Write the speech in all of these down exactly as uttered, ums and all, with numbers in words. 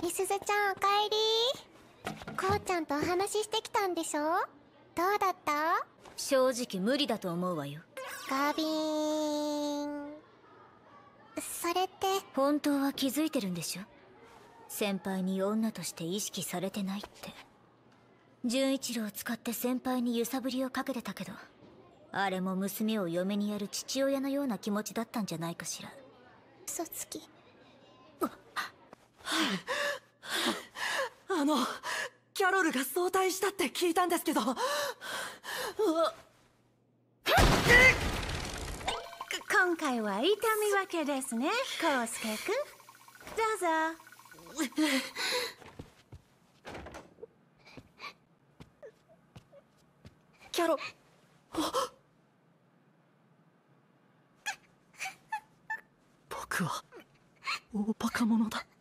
みすずちゃん、おかえり。こうちゃんとお話ししてきたんでしょ？どうだった？ 正直無理だと思うわよ。 ガビーン。それって本当は気づいてるんでしょ？先輩に女として意識されてないって。純一郎を使って先輩に揺さぶりをかけてたけど、あれも娘を嫁にやる父親のような気持ちだったんじゃないかしら。 嘘つき。 あのキャロルが早退したって聞いたんですけど。今回は痛み分けですね、コウスケ君。どうぞ。 キャロ僕は大バカ者だ。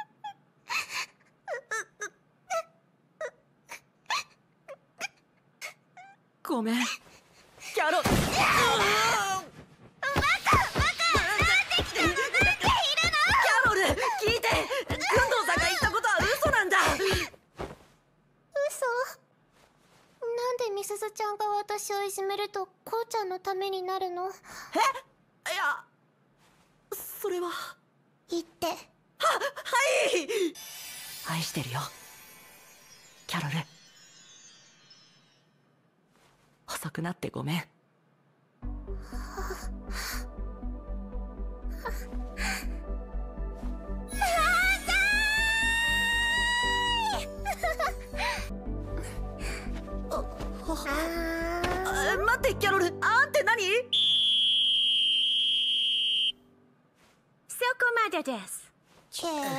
ごめんキャロ。バカバカ、なんで来たの？なんでいるの？キャロル聞いて、軍藤さんが言ったことは嘘なんだ。 嘘？なんでみすずちゃんが私をいじめるとこうちゃんのためになるの？ え？いや、それは。 言って。は、 はい。愛してるよキャロル。遅くなってごめん。あ、待ってキャロル、あんって何？ そこまでです。 けー